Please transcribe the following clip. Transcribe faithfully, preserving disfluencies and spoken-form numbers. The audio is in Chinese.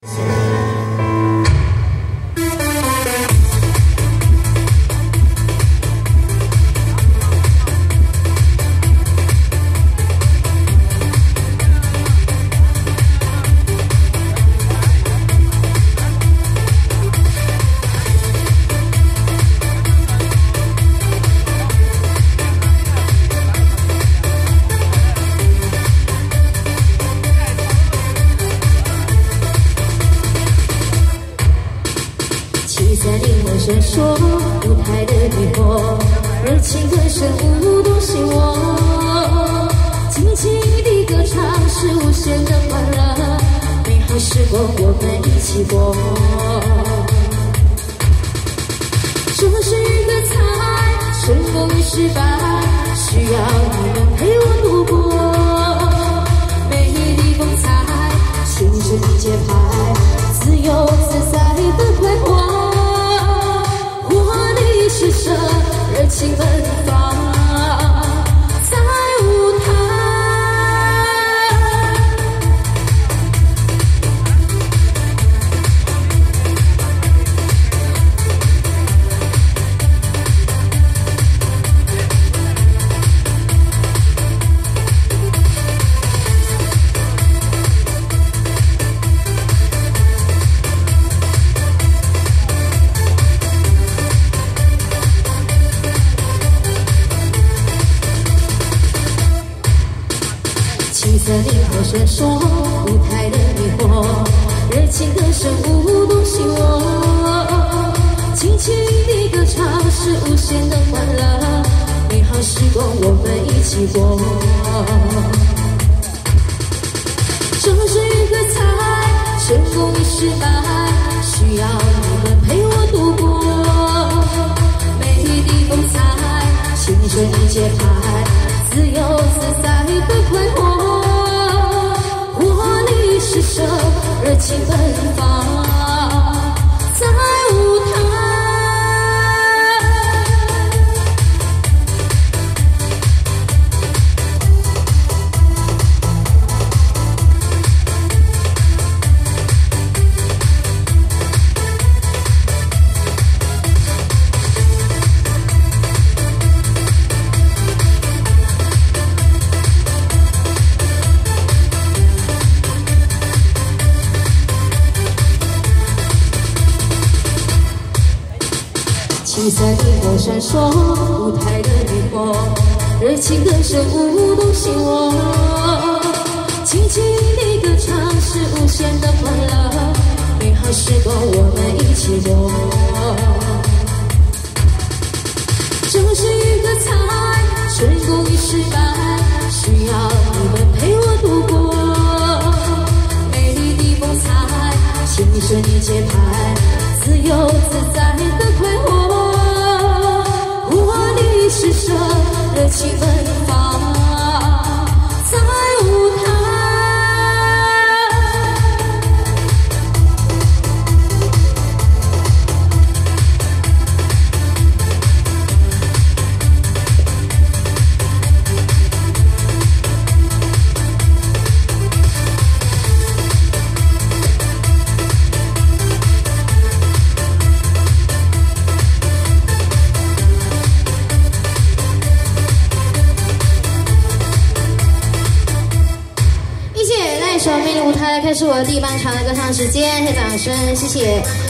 在灵魂闪烁，舞台的迷惑，热情歌声舞动心窝，静静的歌唱是无限的欢乐，美好时光我们一起过。这是一个彩，成功与失败，需要你们陪我度过。美丽的风采，青春的节拍，自由自在的快活。 是这热情奔放，在舞台。七色灵魂闪烁，舞台的迷惑，热情歌声舞动心窝，轻轻的歌唱是无限的欢乐，美好时光我们一起过。这是一个彩，成功与失败，需要你们陪我度过。美丽的风采，青春的节拍，自由自在的快活。 是这热情奔放，在舞台。七彩的光闪烁，舞台的迷惑，热情歌声舞动心窝，轻轻的歌唱是无限的欢乐，美好时光我们一起过。这是一个彩，成功与失败，需要你们陪我度过。美丽的风采，青春的节拍，自由自在的快活。 是这热情奔放，在舞台。首《美丽舞台》开始我的第半场的歌唱时间，谢谢掌声，谢谢。